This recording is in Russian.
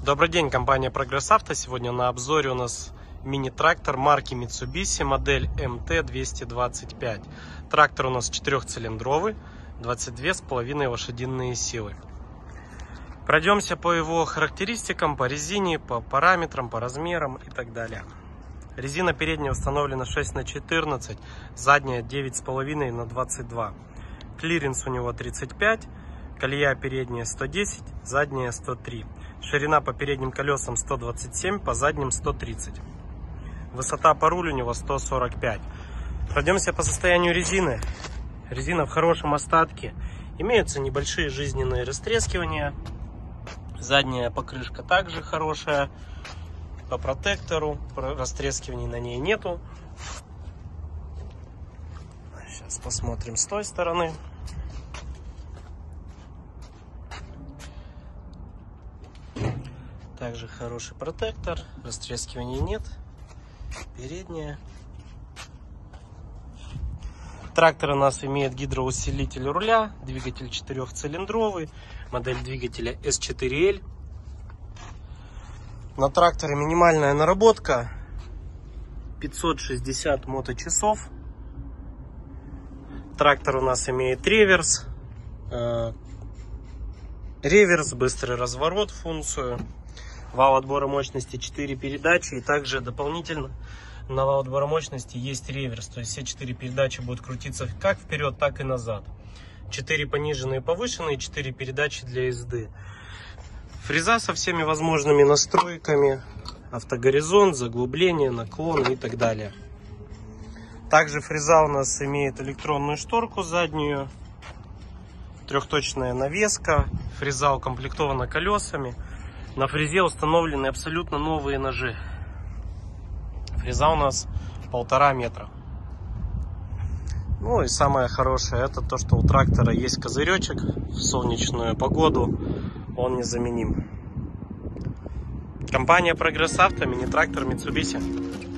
Добрый день, компания Прогресс Авто. Сегодня на обзоре у нас мини-трактор марки Mitsubishi, модель MT-225. Трактор у нас 4-цилиндровый, 22,5 лошадиные силы. Пройдемся по его характеристикам, по резине, по параметрам, по размерам и так далее. Резина передняя установлена 6х14, задняя 9,5х22. Клиренс у него 35, колея передняя 110, задняя 103. Ширина по передним колесам 127, по задним 130. Высота по рулю у него 145. Пройдемся по состоянию резины. Резина в хорошем остатке. Имеются небольшие жизненные растрескивания. Задняя покрышка также хорошая. По протектору растрескиваний на ней нету. Сейчас посмотрим с той стороны. Также хороший протектор, растрескиваний нет. Передняя. Трактор у нас имеет гидроусилитель руля, двигатель 4-цилиндровый, модель двигателя S4L. На тракторе минимальная наработка 560 моточасов. Трактор у нас имеет реверс, быстрый разворот функцию. Вал отбора мощности 4 передачи, и также дополнительно на вал отбора мощности есть реверс, то есть все 4 передачи будут крутиться как вперед, так и назад. 4 пониженные и повышенные, 4 передачи для езды. Фреза со всеми возможными настройками, автогоризонт, заглубление, наклон и так далее. Также фреза у нас имеет электронную шторку заднюю, трехточная навеска, фреза укомплектована колесами. На фрезе установлены абсолютно новые ножи. Фреза у нас 1,5 метра. Ну и самое хорошее, это то, что у трактора есть козыречек. В солнечную погоду он незаменим. Компания Прогресс Авто, мини-трактор Mitsubishi.